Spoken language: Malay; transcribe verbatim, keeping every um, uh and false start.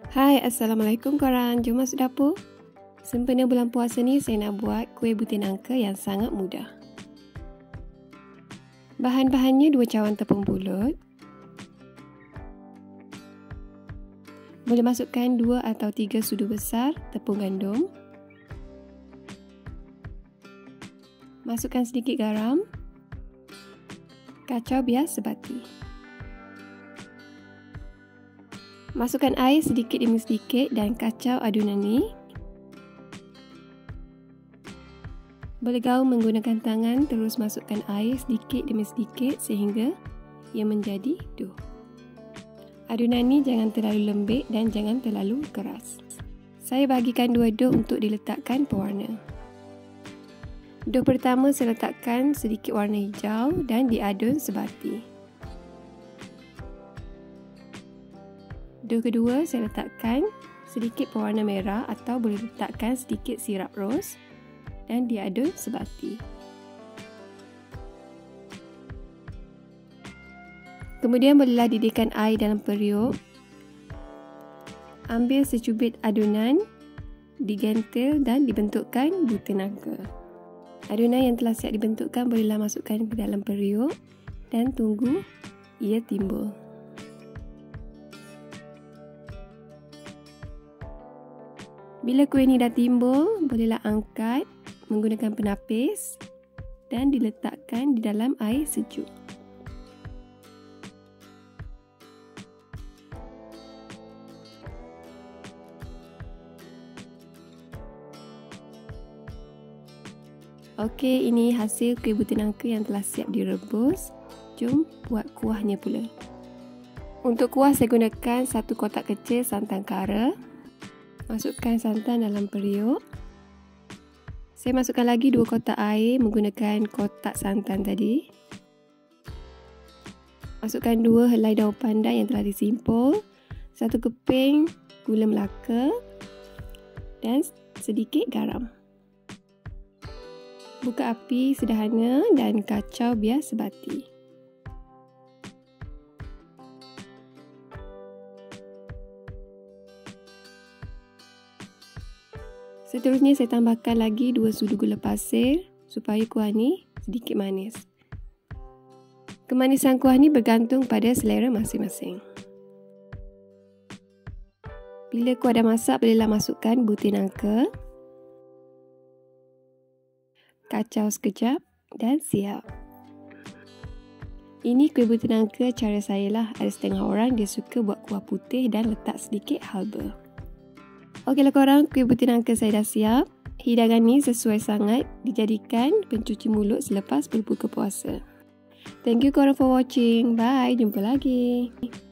Hai, Assalamualaikum korang. Jom masuk dapur. Sempena bulan puasa ni, saya nak buat kuih butir nangka yang sangat mudah. Bahan-bahannya dua cawan tepung bulut. Boleh masukkan dua atau tiga sudu besar tepung gandum. Masukkan sedikit garam. Kacau biar sebati. Masukkan air sedikit demi sedikit dan kacau adunan ni. Boleh gaul menggunakan tangan, terus masukkan air sedikit demi sedikit sehingga ia menjadi dough. Adunan ni jangan terlalu lembik dan jangan terlalu keras. Saya bahagikan dua dough untuk diletakkan pewarna. Dough pertama saya letakkan sedikit warna hijau dan diadun sebati. Dough kedua saya letakkan sedikit pewarna merah atau boleh letakkan sedikit sirap ros dan diadun sebati. Kemudian bolehlah didihkan air dalam periuk. Ambil secubit adunan, digentil dan dibentukkan butir nangka. Adunan yang telah siap dibentukkan bolehlah masukkan ke dalam periuk dan tunggu ia timbul. Bila kuih ni dah timbul, bolehlah angkat menggunakan penapis dan diletakkan di dalam air sejuk. Okey, ini hasil kuih butir nangka yang telah siap direbus. Jom buat kuahnya pula. Untuk kuah saya gunakan satu kotak kecil santan kara. Masukkan santan dalam periuk. Saya masukkan lagi dua kotak air menggunakan kotak santan tadi. Masukkan dua helai daun pandan yang telah disimpul, satu keping gula melaka dan sedikit garam. Buka api sederhana dan kacau biar sebati. Seterusnya saya tambahkan lagi dua sudu gula pasir supaya kuah ni sedikit manis. Kemanisan kuah ni bergantung pada selera masing-masing. Bila kuah dah masak, bolehlah masukkan butir nangka. Kacau sekejap dan siap. Ini kuih butir nangka cara saya lah. Ada setengah orang dia suka buat kuah putih dan letak sedikit halba. Okeylah korang, kuih butir nangka saya dah siap. Hidangan ni sesuai sangat dijadikan pencuci mulut selepas berbuka puasa. Thank you korang for watching. Bye, jumpa lagi.